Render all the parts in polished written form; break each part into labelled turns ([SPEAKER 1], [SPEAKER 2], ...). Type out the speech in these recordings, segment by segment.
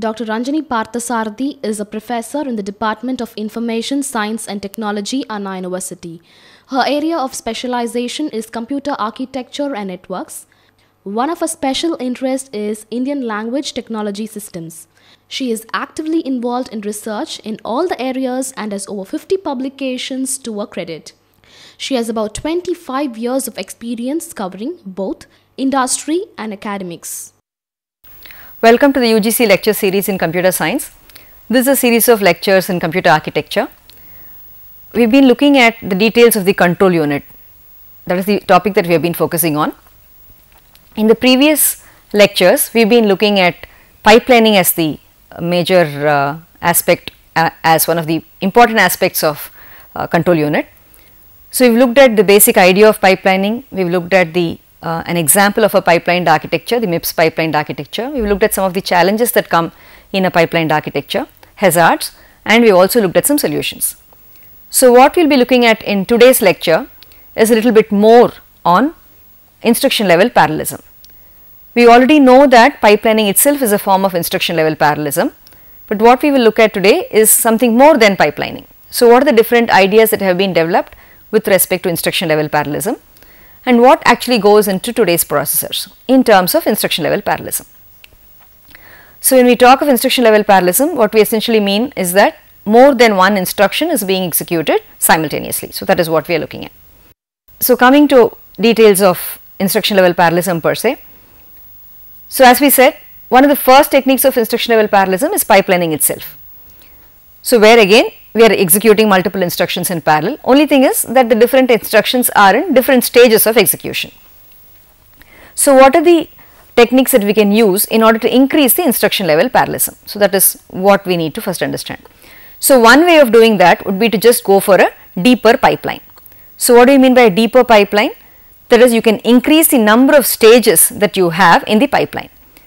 [SPEAKER 1] Dr. Ranjani Parthasarathy is a professor in the Department of Information Science and Technology, Anna University. Her area of specialization is computer architecture and networks. One of her special interests is Indian language technology systems. She is actively involved in research in all the areas and has over 50 publications to her credit. She has about 25 years of experience covering both industry and academics.
[SPEAKER 2] Welcome to the UGC lecture series in computer science. This is a series of lectures in computer architecture. We have been looking at the details of the control unit. That is the topic that we have been focusing on. In the previous lectures, we have been looking at pipelining as the major aspect, as one of the important aspects of control unit. So, we have looked at the basic idea of pipelining, we have looked at the an example of a pipelined architecture, the MIPS pipelined architecture. We have looked at some of the challenges that come in a pipelined architecture, hazards, and we have also looked at some solutions. So, what we will be looking at in today's lecture is a little bit more on instruction level parallelism. We already know that pipelining itself is a form of instruction level parallelism, but what we will look at today is something more than pipelining. So, what are the different ideas that have been developed with respect to instruction level parallelism, and what actually goes into today's processors in terms of instruction level parallelism. So, when we talk of instruction level parallelism, what we essentially mean is that more than one instruction is being executed simultaneously. So, that is what we are looking at. So, coming to details of instruction level parallelism per se. So, as we said, one of the first techniques of instruction level parallelism is pipelining itself. So, where again we are executing multiple instructions in parallel, only thing is that the different instructions are in different stages of execution. So, what are the techniques that we can use in order to increase the instruction level parallelism? So, that is what we need to first understand. So, one way of doing that would be to just go for a deeper pipeline. So, what do you mean by a deeper pipeline? That is, you can increase the number of stages that you have in the pipeline.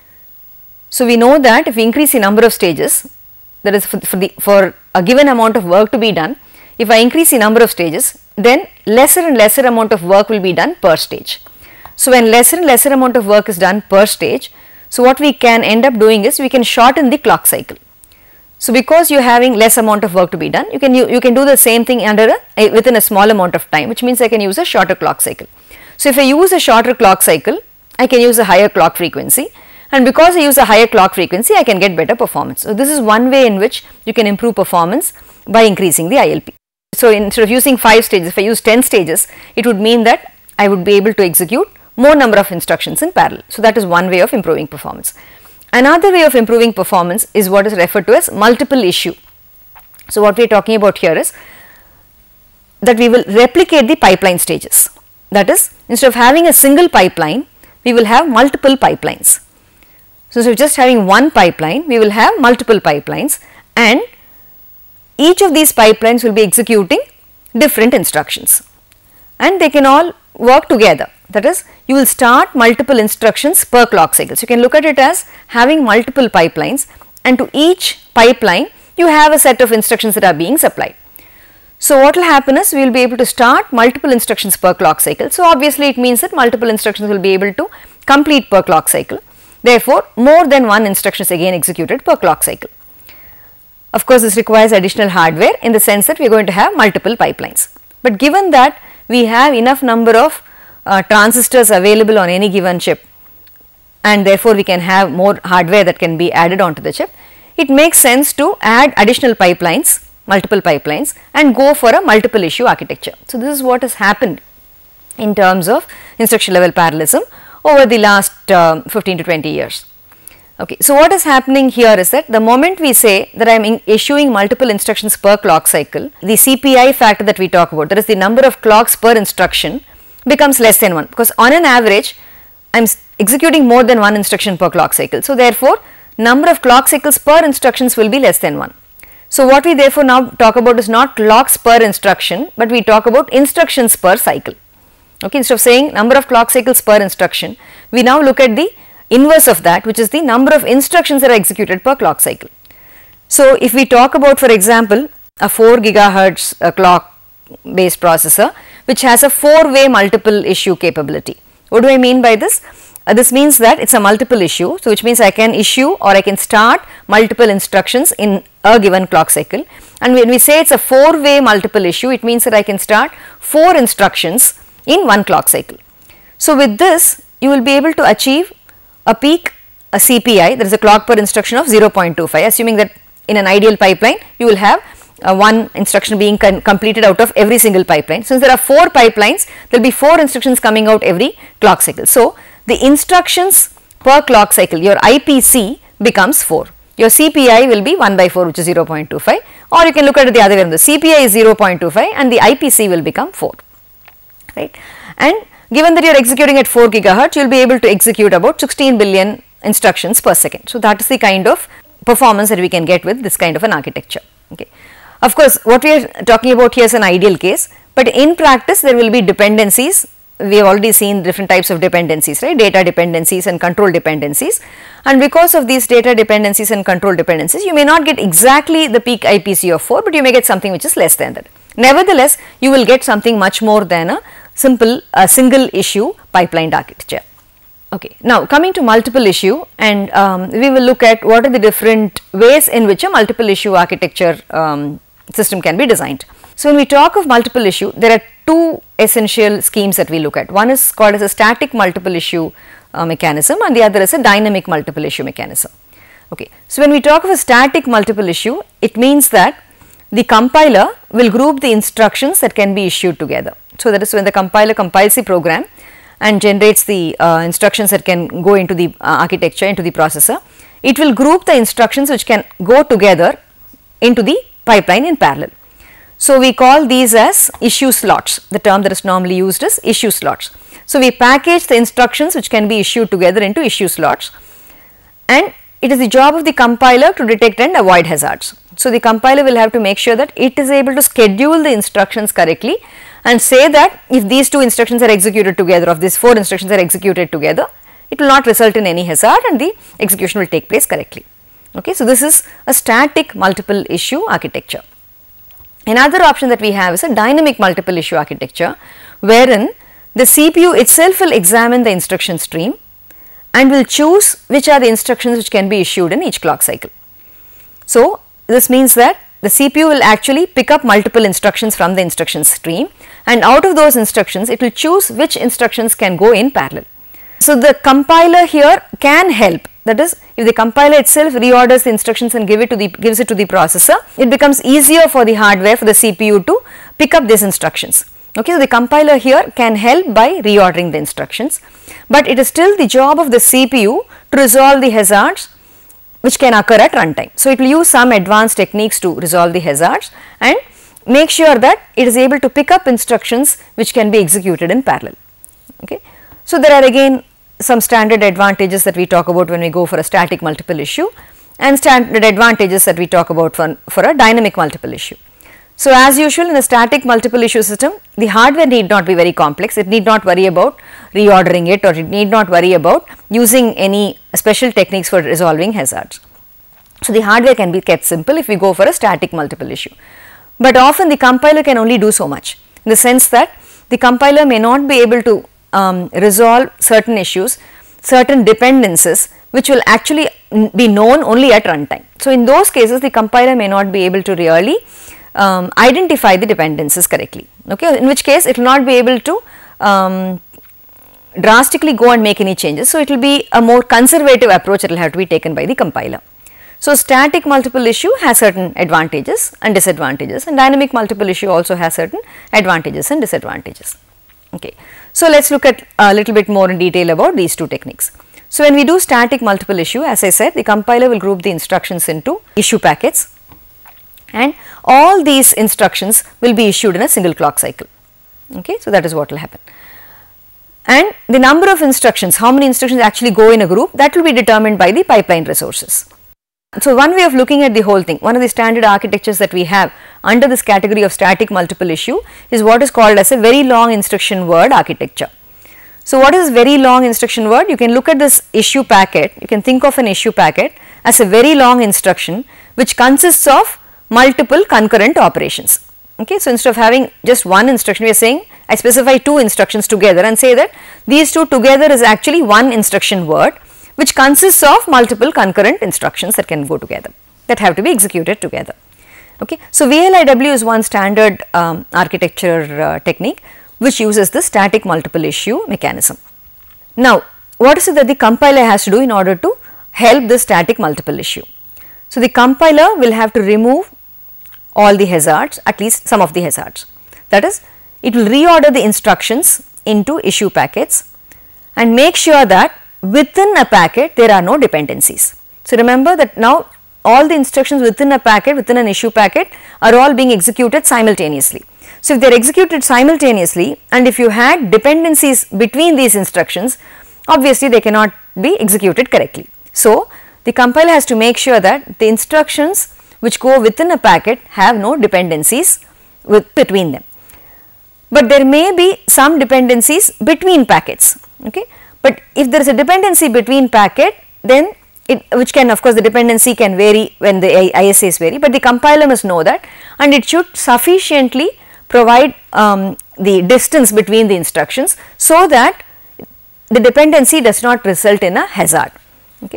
[SPEAKER 2] So, we know that if we increase the number of stages, that is for a given amount of work to be done, if I increase the number of stages, then lesser and lesser amount of work will be done per stage. So, when lesser and lesser amount of work is done per stage, so what we can end up doing is we can shorten the clock cycle. So, because you are having less amount of work to be done, you can do the same thing within a small amount of time, which means I can use a shorter clock cycle. So, if I use a shorter clock cycle, I can use a higher clock frequency, and because I use a higher clock frequency, I can get better performance. So, this is one way in which you can improve performance by increasing the ILP. So, instead of using 5 stages, if I use 10 stages, it would mean that I would be able to execute more number of instructions in parallel. So, that is one way of improving performance. Another way of improving performance is what is referred to as multiple issue. So, what we are talking about here is that we will replicate the pipeline stages. That is, instead of having a single pipeline, we will have multiple pipelines. So, instead of just having one pipeline, we will have multiple pipelines, and each of these pipelines will be executing different instructions, and they can all work together. That is, you will start multiple instructions per clock cycle. So, you can look at it as having multiple pipelines, and to each pipeline you have a set of instructions that are being supplied. So, what will happen is we will be able to start multiple instructions per clock cycle. So, obviously, it means that multiple instructions will be able to complete per clock cycle. Therefore, more than one instruction is again executed per clock cycle. Of course, this requires additional hardware in the sense that we are going to have multiple pipelines. But given that we have enough number of transistors available on any given chip, and therefore, we can have more hardware that can be added onto the chip, it makes sense to add additional pipelines, multiple pipelines, and go for a multiple issue architecture. So, this is what has happened in terms of instruction level parallelism over the last 15 to 20 years. Okay. So, what is happening here is that the moment we say that I am issuing multiple instructions per clock cycle, the CPI factor that we talk about, that is the number of clocks per instruction, becomes less than 1, because on an average I am executing more than one instruction per clock cycle. So, therefore, number of clock cycles per instructions will be less than 1. So, what we therefore now talk about is not clocks per instruction, but we talk about instructions per cycle. Okay, instead of saying number of clock cycles per instruction, we now look at the inverse of that, which is the number of instructions that are executed per clock cycle. So, if we talk about, for example, a 4 gigahertz clock based processor which has a 4-way multiple issue capability. What do I mean by this? this means that it is a multiple issue. So, which means I can issue or I can start multiple instructions in a given clock cycle, and when we say it is a 4-way multiple issue, it means that I can start 4 instructions in one clock cycle. So, with this you will be able to achieve a peak, a CPI, that is a clock per instruction of 0.25, assuming that in an ideal pipeline you will have one instruction being completed out of every single pipeline. Since there are 4 pipelines, there will be 4 instructions coming out every clock cycle. So, the instructions per clock cycle, your IPC becomes 4. Your CPI will be 1 by 4, which is 0.25, or you can look at it the other way around. The CPI is 0.25 and the IPC will become 4, right. And given that you are executing at 4 gigahertz, you will be able to execute about 16 billion instructions per second. So, that is the kind of performance that we can get with this kind of an architecture. Okay. Of course, what we are talking about here is an ideal case, but in practice there will be dependencies. We have already seen different types of dependencies, right, data dependencies and control dependencies, and because of these data dependencies and control dependencies, you may not get exactly the peak IPC of 4, but you may get something which is less than that. Nevertheless, you will get something much more than a simple single issue pipeline architecture. Okay. Now, coming to multiple issue, and we will look at what are the different ways in which a multiple issue architecture system can be designed. So, when we talk of multiple issue, there are 2 essential schemes that we look at. One is called as a static multiple issue mechanism, and the other is a dynamic multiple issue mechanism. Okay. So, when we talk of a static multiple issue, it means that the compiler will group the instructions that can be issued together. So, that is when the compiler compiles the program and generates the instructions that can go into the architecture, into the processor, it will group the instructions which can go together into the pipeline in parallel. So, we call these as issue slots. The term that is normally used is issue slots. So, we package the instructions which can be issued together into issue slots, and it is the job of the compiler to detect and avoid hazards. So, the compiler will have to make sure that it is able to schedule the instructions correctly and say that if these 2 instructions are executed together, of these 4 instructions are executed together, it will not result in any hazard and the execution will take place correctly. Okay. So, this is a static multiple issue architecture. Another option that we have is a dynamic multiple issue architecture, wherein the CPU itself will examine the instruction stream and will choose which are the instructions which can be issued in each clock cycle. So, this means that the CPU will actually pick up multiple instructions from the instruction stream, and out of those instructions it will choose which instructions can go in parallel. So, the compiler here can help, that is, if the compiler itself reorders the instructions and gives it to the processor, it becomes easier for the hardware, for the CPU to pick up these instructions. Okay, so, the compiler here can help by reordering the instructions, but it is still the job of the CPU to resolve the hazards which can occur at runtime. So, it will use some advanced techniques to resolve the hazards and make sure that it is able to pick up instructions which can be executed in parallel. Okay. So, there are again some standard advantages that we talk about when we go for a static multiple issue, and standard advantages that we talk about for a dynamic multiple issue. So, as usual in a static multiple issue system, the hardware need not be very complex, it need not worry about reordering it, or it need not worry about using any special techniques for resolving hazards. So, the hardware can be kept simple if we go for a static multiple issue, but often the compiler can only do so much, in the sense that the compiler may not be able to resolve certain issues, certain dependencies which will actually be known only at runtime. So, in those cases the compiler may not be able to really identify the dependencies correctly, okay, in which case it will not be able to drastically go and make any changes. So, it will be a more conservative approach that will have to be taken by the compiler. So, static multiple issue has certain advantages and disadvantages, and dynamic multiple issue also has certain advantages and disadvantages. Okay. So, let us look at a little bit more in detail about these 2 techniques. So, when we do static multiple issue, as I said, the compiler will group the instructions into issue packets, and all these instructions will be issued in a single clock cycle. Okay. So, that is what will happen, and the number of instructions, how many instructions actually go in a group, that will be determined by the pipeline resources. So, one way of looking at the whole thing, one of the standard architectures that we have under this category of static multiple issue is what is called as a very long instruction word architecture. So, what is very long instruction word? You can look at this issue packet, you can think of an issue packet as a very long instruction which consists of multiple concurrent operations. Okay. So, instead of having just one instruction, we are saying I specify two instructions together and say that these two together is actually one instruction word which consists of multiple concurrent instructions that can go together, that have to be executed together. Okay. So, VLIW is one standard architecture technique which uses the static multiple issue mechanism. Now, what is it that the compiler has to do in order to help the static multiple issue? So, the compiler will have to remove all the hazards, at least some of the hazards. That is, it will reorder the instructions into issue packets and make sure that within a packet there are no dependencies. So, remember that now all the instructions within a packet, within an issue packet, are all being executed simultaneously. So, if they are executed simultaneously and if you had dependencies between these instructions, obviously they cannot be executed correctly. So, the compiler has to make sure that the instructions which go within a packet have no dependencies between them. But there may be some dependencies between packets. Okay. But if there is a dependency between packet, then which can, of course, the dependency can vary when the ISAs vary, but the compiler must know that, and it should sufficiently provide the distance between the instructions so that the dependency does not result in a hazard. Okay.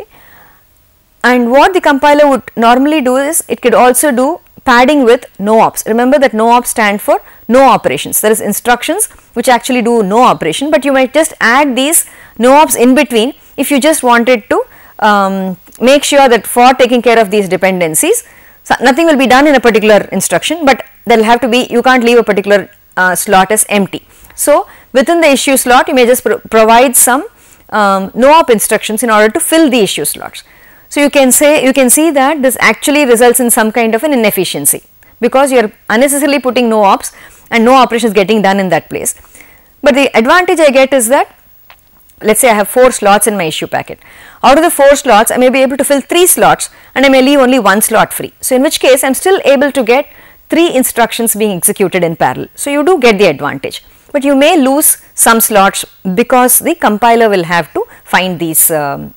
[SPEAKER 2] And what the compiler would normally do is, it could also do padding with no ops. Remember that no ops stand for no operations. There is instructions which actually do no operation, but you might just add these no ops in between if you just wanted to make sure that for taking care of these dependencies, so nothing will be done in a particular instruction, but there will have to be, you can't leave a particular slot as empty. So, within the issue slot you may just provide some no op instructions in order to fill the issue slots. So, you can see that this actually results in some kind of an inefficiency, because you are unnecessarily putting no ops and no operations getting done in that place. But the advantage I get is that, let us say I have 4 slots in my issue packet. Out of the 4 slots I may be able to fill 3 slots and I may leave only 1 slot free. So, in which case I am still able to get 3 instructions being executed in parallel. So, you do get the advantage, but you may lose some slots because the compiler will have to find these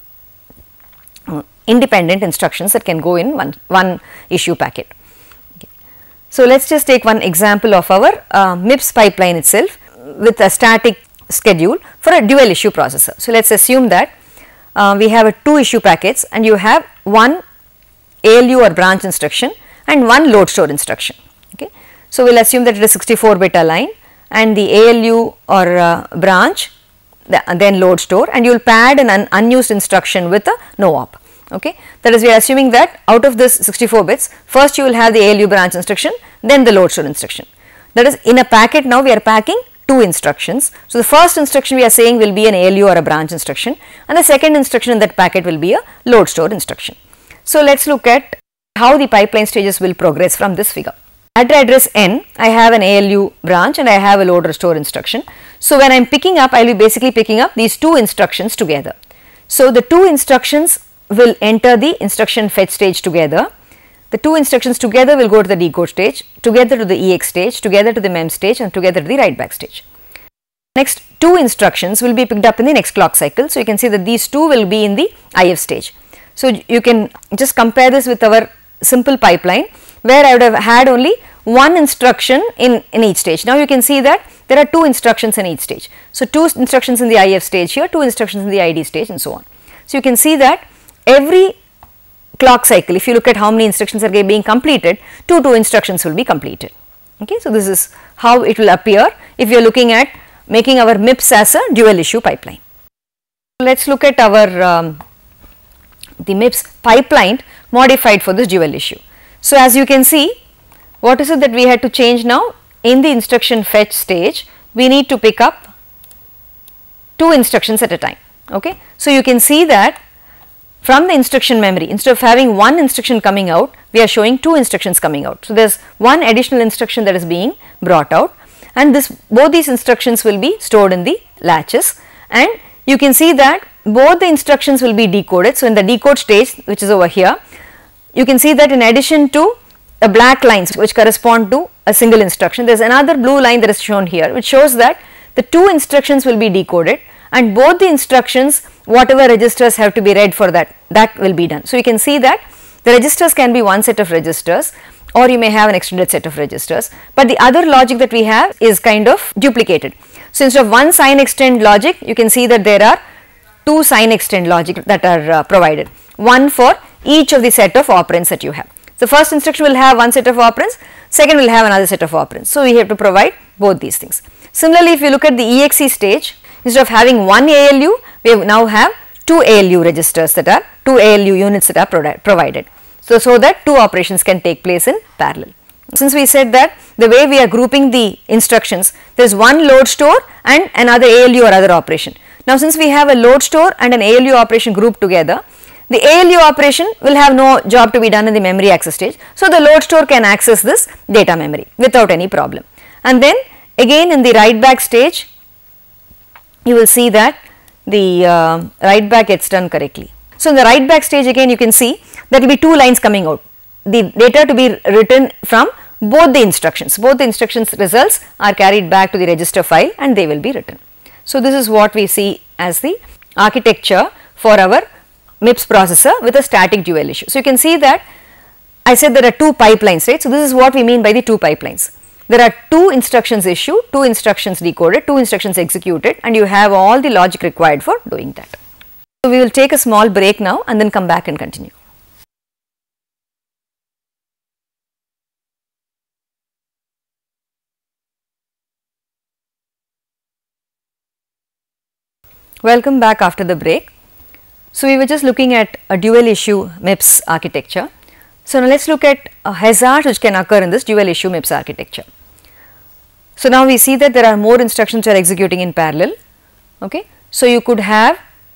[SPEAKER 2] independent instructions that can go in one issue packet. Okay. So, let us just take one example of our MIPS pipeline itself with a static schedule for a dual issue processor. So, let us assume that we have 2 issue packets and you have one ALU or branch instruction and one load store instruction. Okay. So, we will assume that it is 64-bit align and the ALU or branch then load store, and you will pad an unused instruction with a no op. Okay. That is, we are assuming that out of this 64 bits, first you will have the ALU branch instruction, then the load store instruction. That is, in a packet now we are packing 2 instructions. So, the first instruction we are saying will be an ALU or a branch instruction, and the second instruction in that packet will be a load store instruction. So, let us look at how the pipeline stages will progress from this figure. At address n, I have an ALU branch and I have a load restore instruction. So, when I am picking up, I will be basically picking up these 2 instructions together. So, the 2 instructions will enter the instruction fetch stage together. The 2 instructions together will go to the decode stage, together to the EX stage, together to the MEM stage, and together to the write back stage. Next 2 instructions will be picked up in the next clock cycle. So, you can see that these 2 will be in the IF stage. So, you can just compare this with our simple pipeline where I would have had only one instruction in each stage. Now, you can see that there are 2 instructions in each stage. So, 2 instructions in the IF stage here, 2 instructions in the ID stage, and so on. So, you can see that every clock cycle, if you look at how many instructions are being completed, 2 instructions will be completed. Okay. So, this is how it will appear if you are looking at making our MIPS as a dual issue pipeline. Let us look at our the MIPS pipeline modified for this dual issue. So, as you can see, what is it that we had to change now? In the instruction fetch stage, we need to pick up 2 instructions at a time. Okay. So, you can see that from the instruction memory, instead of having one instruction coming out, we are showing 2 instructions coming out. So, there is one additional instruction that is being brought out, and both these instructions will be stored in the latches, and you can see that both the instructions will be decoded. So, in the decode stage, which is over here, you can see that in addition to the black lines which correspond to a single instruction, there is another blue line that is shown here, which shows that the 2 instructions will be decoded, and both the instructions, whatever registers have to be read for that will be done. So, you can see that the registers can be one set of registers, or you may have an extended set of registers, but the other logic that we have is kind of duplicated. So, instead of one sign extend logic, you can see that there are two sign extend logic that are provided, one for each of the set of operands that you have. The first instruction will have one set of operands, second will have another set of operands. So, we have to provide both these things. Similarly, if you look at the EXE stage, instead of having one ALU, we now have two ALU registers that are, two ALU units that are provided. So that two operations can take place in parallel. Since we said that the way we are grouping the instructions, there is one load store and another ALU or other operation. Now, since we have a load store and an ALU operation grouped together, the ALU operation will have no job to be done in the memory access stage. So, the load store can access this data memory without any problem. And then again in the write back stage, you will see that the write back gets done correctly. So, in the write back stage again you can see there will be two lines coming out, the data to be written from both the instructions. Both the instructions results are carried back to the register file and they will be written. So, this is what we see as the architecture for our MIPS processor with a static dual issue. So, you can see that I said there are two pipelines, right. So, this is what we mean by the two pipelines. There are two instructions issued, two instructions decoded, two instructions executed, and you have all the logic required for doing that. So, we will take a small break now and then come back and continue. Welcome back after the break. So, we were just looking at a dual issue MIPS architecture. So, now let us look at a hazard which can occur in this dual issue MIPS architecture. So, now we see that there are more instructions are executing in parallel. Okay. So, you could have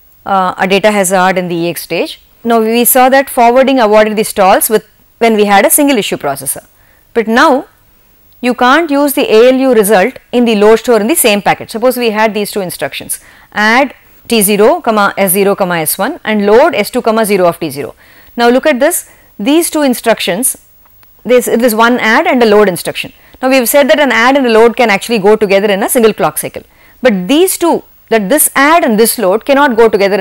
[SPEAKER 2] a data hazard in the EX stage. Now, we saw that forwarding avoided the stalls with when we had a single issue processor, but now you can't use the ALU result in the load store in the same packet. Suppose we had these two instructions, add T0, S0, S1 and load S2, 0 of T0. Now, look at this, these two instructions, there is one add and a load instruction. Now, we have said that an add and a load can actually go together in a single clock cycle, but these two, that this add and this load cannot go together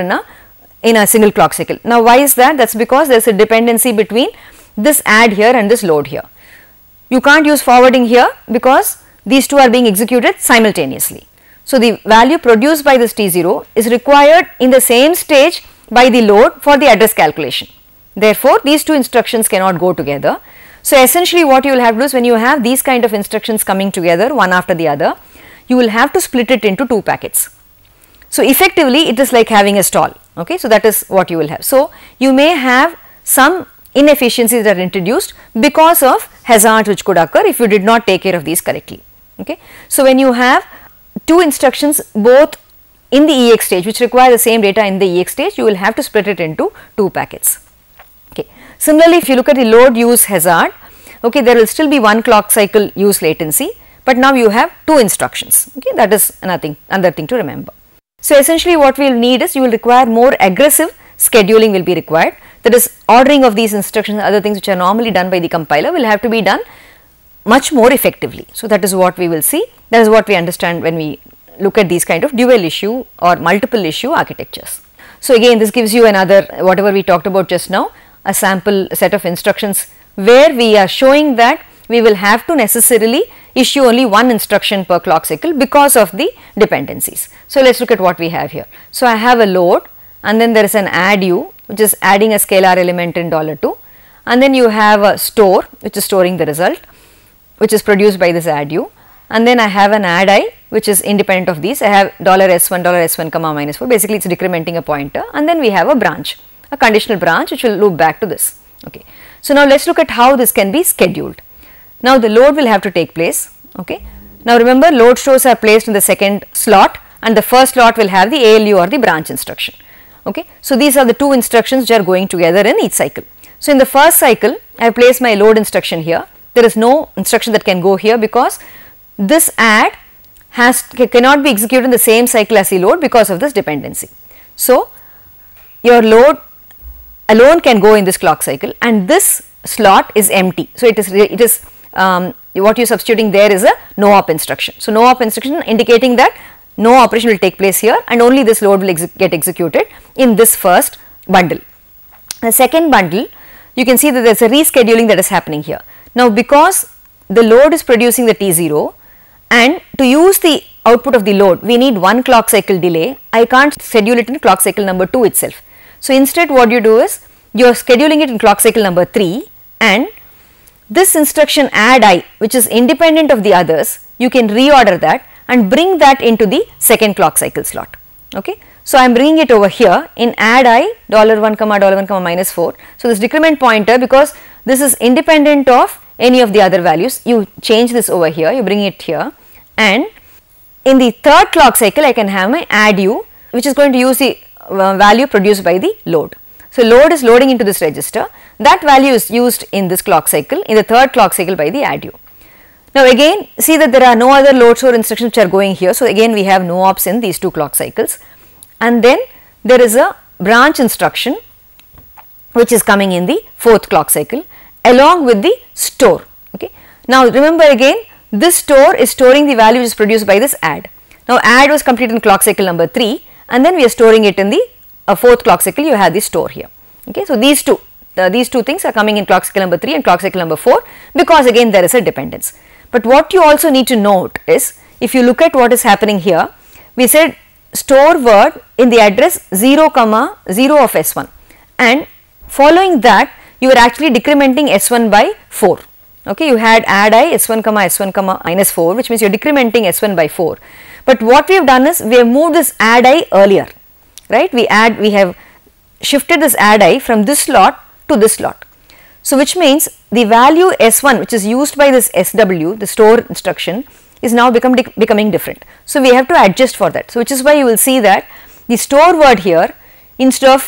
[SPEAKER 2] in a single clock cycle. Now, why is that? That is because there is a dependency between this add here and this load here. You can't use forwarding here because these two are being executed simultaneously. So, the value produced by this T0 is required in the same stage by the load for the address calculation. Therefore, these two instructions cannot go together. So, essentially what you will have to do is when you have these kind of instructions coming together one after the other, you will have to split it into two packets. So, effectively it is like having a stall. Okay. So, that is what you will have. So, you may have some inefficiencies that are introduced because of hazards which could occur if you did not take care of these correctly. Okay. So, when you have two instructions both in the EX stage which require the same data in the EX stage, you will have to split it into two packets. Okay. Similarly, if you look at the load use hazard, okay, there will still be one clock cycle use latency, but now you have two instructions. Okay. That is another thing to remember. So, essentially what we will need is you will require more aggressive scheduling will be required, that is ordering of these instructions and other things which are normally done by the compiler will have to be done much more effectively. So, that is what we will see, that is what we understand when we look at these kind of dual issue or multiple issue architectures. So, again this gives you another whatever we talked about just now, a sample set of instructions where we are showing that we will have to necessarily issue only one instruction per clock cycle because of the dependencies. So, let us look at what we have here. So, I have a load and then there is an addu which is adding a scalar element in $2, and then you have a store which is storing the result which is produced by this addu, and then I have an addi which is independent of these. I have $S1, comma -4, basically it is decrementing a pointer, and then we have a branch, a conditional branch which will loop back to this. Okay. So, now let us look at how this can be scheduled. Now, the load will have to take place. Okay. Now, remember load stores are placed in the second slot and the first slot will have the ALU or the branch instruction. Okay. So, these are the two instructions which are going together in each cycle. So, in the first cycle I have placed my load instruction here. There is no instruction that can go here because this add cannot be executed in the same cycle as the load because of this dependency. So, your load alone can go in this clock cycle and this slot is empty. So, it is what you are substituting there is a no op instruction. So, no op instruction indicating that no operation will take place here and only this load will get executed in this first bundle. The second bundle, you can see that there is a rescheduling that is happening here. Now because the load is producing the T0 and to use the output of the load we need 1 clock cycle delay, I can't schedule it in clock cycle number 2 itself. So instead what you do is you are scheduling it in clock cycle number 3, and this instruction add I, which is independent of the others, you can reorder that and bring that into the second clock cycle slot. Okay. So I am bringing it over here in add I $1, $1, minus 4. So this decrement pointer, because this is independent of any of the other values, you change this over here, you bring it here, and in the third clock cycle I can have my add U, which is going to use the value produced by the load. So load is loading into this register, that value is used in this clock cycle, in the third clock cycle by the add U. Now again see that there are no other load store instructions which are going here, so again we have no ops in these 2 clock cycles, and then there is a branch instruction which is coming in the 4th clock cycle along with the store. Okay. Now remember again, this store is storing the value which is produced by this add. Now add was completed in clock cycle number 3, and then we are storing it in the 4th clock cycle, you have the store here. Okay. So these two things are coming in clock cycle number 3 and clock cycle number 4, because again there is a dependence. But what you also need to note is, if you look at what is happening here, we said store word in the address 0, 0 of S1, and following that you are actually decrementing S1 by 4. Okay, you had add I S1, S1, minus 4, which means you are decrementing S1 by 4. But what we have done is we have moved this add I earlier, right? We have shifted this add I from this slot to this slot. So which means the value S1 which is used by this SW, the store instruction, is now becoming different. So we have to adjust for that. So which is why you will see that the store word here, instead of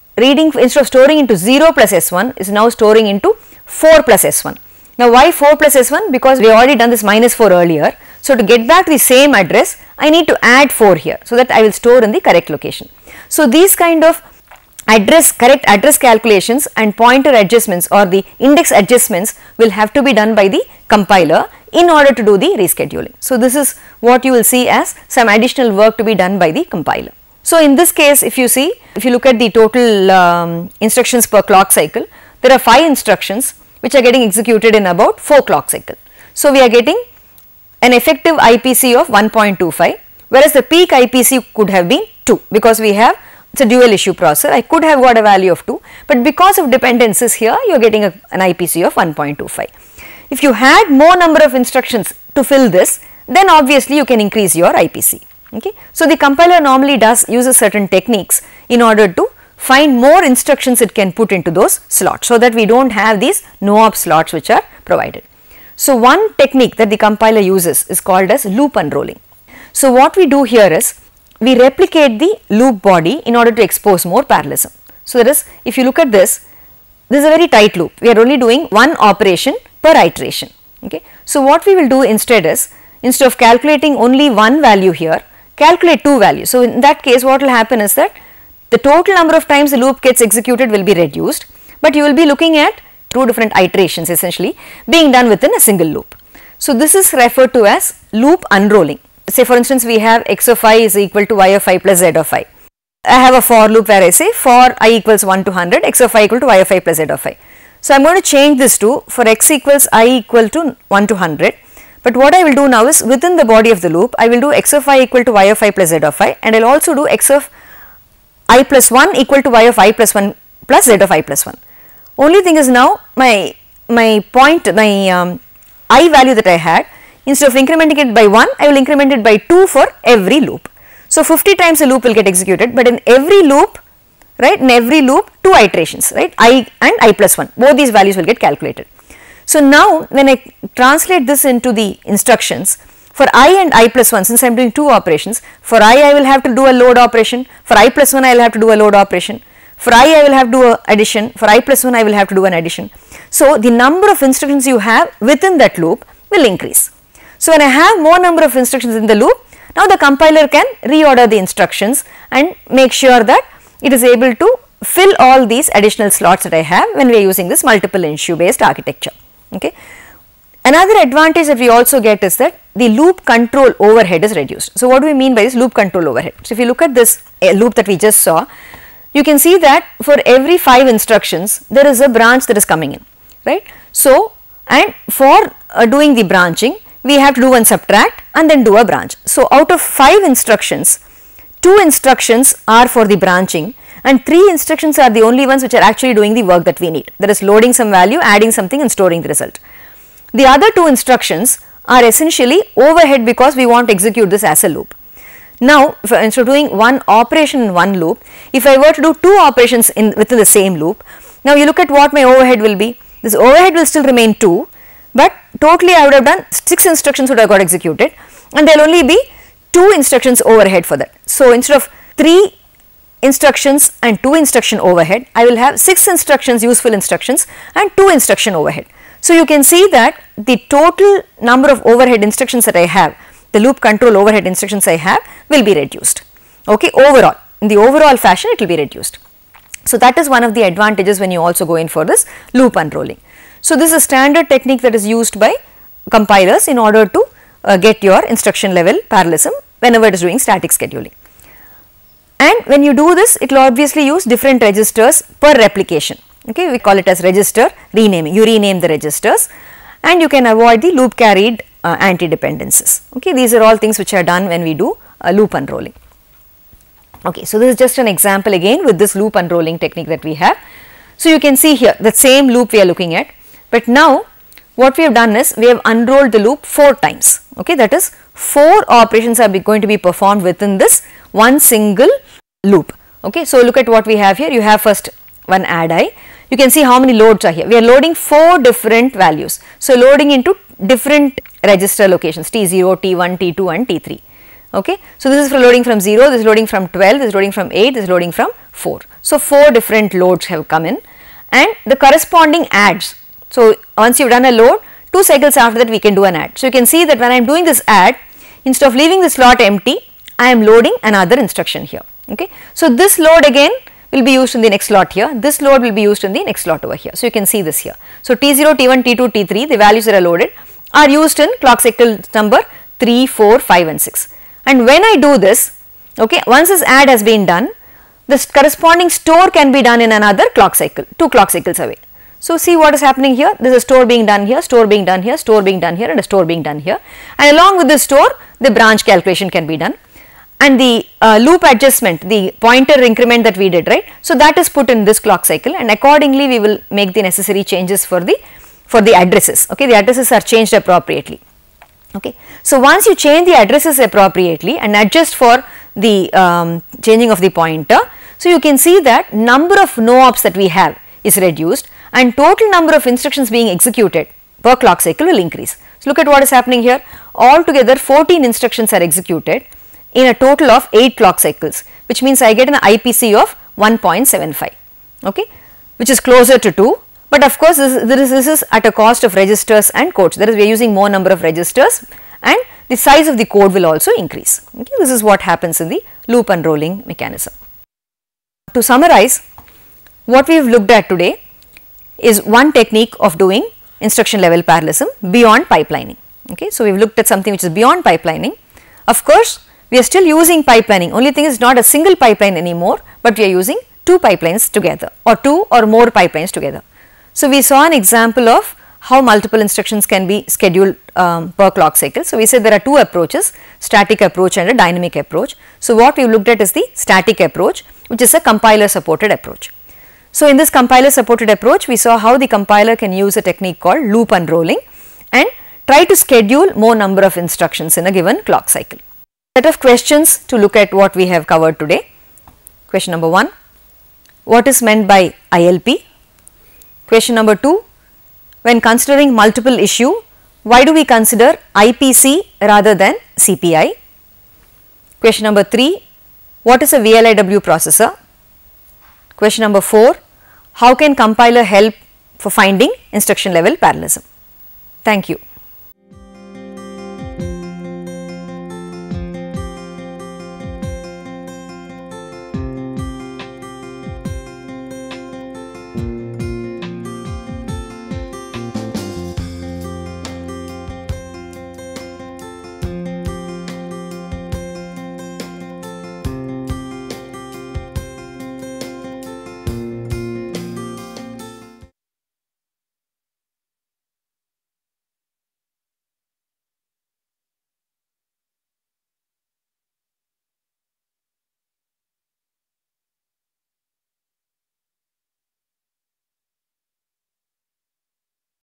[SPEAKER 2] storing into 0 plus S1, is now storing into 4 plus S1. Now why 4 plus S1? Because we have already done this minus 4 earlier. So to get back to the same address, I need to add 4 here, so that I will store in the correct location. So these kind of correct address calculations and pointer adjustments or the index adjustments will have to be done by the compiler in order to do the rescheduling. So this is what you will see as some additional work to be done by the compiler. So in this case, if you look at the total instructions per clock cycle, there are 5 instructions which are getting executed in about 4 clock cycle. So we are getting an effective IPC of 1.25, whereas the peak IPC could have been 2, because it's a dual issue processor. I could have got a value of 2, but because of dependencies here, you are getting an IPC of 1.25. If you had more number of instructions to fill this, then obviously you can increase your IPC. Okay. So the compiler normally uses certain techniques in order to find more instructions it can put into those slots, so that we don't have these no-op slots which are provided. So one technique that the compiler uses is called as loop unrolling. So what we do here is, we replicate the loop body in order to expose more parallelism. So that is, if you look at this is a very tight loop. We are only doing one operation per iteration. Okay. So what we will do instead is, instead of calculating only one value here, calculate 2 values. So in that case, what will happen is that the total number of times the loop gets executed will be reduced, but you will be looking at 2 different iterations essentially being done within a single loop. So this is referred to as loop unrolling. Say for instance, we have x of I is equal to y of I plus z of I. I have a for loop where I say for I equals 1 to 100, x of I equal to y of I plus z of I. So I am going to change this to for x equals I equal to 1 to 100, but what I will do now is, within the body of the loop I will do x of I equal to y of I plus z of I, and I will also do x of I plus 1 equal to y of I plus 1 plus z of I plus 1. Only thing is, now my I value that I had, instead of incrementing it by 1, I will increment it by 2 for every loop. So 50 times a loop will get executed, but in every loop, right, in every loop 2 iterations, right, I and I plus 1, both these values will get calculated. So now when I translate this into the instructions, for I and I plus 1, since I am doing 2 operations, for I will have to do a load operation, for I plus 1 I will have to do a load operation, for I will have to do an addition, for I plus 1 I will have to do an addition. So the number of instructions you have within that loop will increase. So when I have more number of instructions in the loop, now the compiler can reorder the instructions and make sure that it is able to fill all these additional slots that I have when we are using this multiple issue based architecture. Okay. Another advantage that we also get is that the loop control overhead is reduced. So what do we mean by this loop control overhead? So if you look at this loop that we just saw, you can see that for every 5 instructions there is a branch that is coming in, right. So and for doing the branching we have to do one subtract and then do a branch. So, out of 5 instructions, 2 instructions are for the branching and 3 instructions are the only ones which are actually doing the work that we need, that is loading some value, adding something and storing the result. The other 2 instructions are essentially overhead because we want to execute this as a loop. Now, instead of doing one operation in one loop, if I were to do 2 operations within the same loop, now you look at what my overhead will be. This overhead will still remain 2, but totally I would have done 6 instructions would have got executed and there will only be 2 instructions overhead for that. So, instead of 3 instructions and 2 instruction overhead, I will have 6 instructions, useful instructions, and 2 instruction overhead. So, you can see that the total number of overhead instructions that I have, the loop control overhead instructions I have will be reduced, okay, overall, in the overall fashion it will be reduced. So, that is one of the advantages when you also go in for this loop unrolling. So, this is a standard technique that is used by compilers in order to get your instruction level parallelism whenever it is doing static scheduling. And when you do this, it will obviously use different registers per replication. Okay, we call it as register renaming. You rename the registers and you can avoid the loop carried anti-dependencies. Okay, these are all things which are done when we do loop unrolling. Okay, so this is just an example again with this loop unrolling technique that we have. So, you can see here the same loop we are looking at, but now what we have done is we have unrolled the loop 4 times. Okay, that is 4 operations are going to be performed within this one single loop. Okay, so look at what we have here. You have first one add I. You can see how many loads are here. We are loading 4 different values. So, loading into different register locations T0, T1, T2 and T3. Okay. So, this is for loading from 0, this is loading from 12, this is loading from 8, this is loading from 4. So, 4 different loads have come in and the corresponding adds. So, once you have done a load, 2 cycles after that we can do an add. So, you can see that when I am doing this add, instead of leaving the slot empty, I am loading another instruction here. Okay. So, this load again will be used in the next slot here, this load will be used in the next slot over here. So, you can see this here. So, T0, T1, T2, T3, the values that are loaded are used in clock cycle number 3, 4, 5 and 6. And when I do this, okay, once this add has been done, this corresponding store can be done in another clock cycle, 2 clock cycles away. So, see what is happening here, there is a store being done here, store being done here, store being done here and a store being done here, and along with this store the branch calculation can be done. And the loop adjustment, the pointer increment that we did, right. So, that is put in this clock cycle and accordingly we will make the necessary changes for the addresses. Okay, the addresses are changed appropriately. Okay. So, once you change the addresses appropriately and adjust for the changing of the pointer, so you can see that number of no-ops that we have is reduced and total number of instructions being executed per clock cycle will increase. So, look at what is happening here, altogether 14 instructions are executed in a total of 8 clock cycles, which means I get an IPC of 1.75, okay, which is closer to 2, but of course, this is at a cost of registers and codes, that is we are using more number of registers and the size of the code will also increase. Okay, this is what happens in the loop unrolling mechanism. To summarize, what we have looked at today is one technique of doing instruction level parallelism beyond pipelining. Okay, so we have looked at something which is beyond pipelining. Of course, we are still using pipelining, only thing is not a single pipeline anymore, but we are using 2 pipelines together or 2 or more pipelines together. So, we saw an example of how multiple instructions can be scheduled per clock cycle. So, we said there are 2 approaches, static approach and a dynamic approach. So, what we looked at is the static approach, which is a compiler supported approach. So, in this compiler supported approach, we saw how the compiler can use a technique called loop unrolling and try to schedule more number of instructions in a given clock cycle. Set of questions to look at what we have covered today. Question number 1, what is meant by ILP? Question number 2, when considering multiple issue, why do we consider IPC rather than CPI? Question number 3, what is a VLIW processor? Question number 4, how can compiler help for finding instruction level parallelism? Thank you.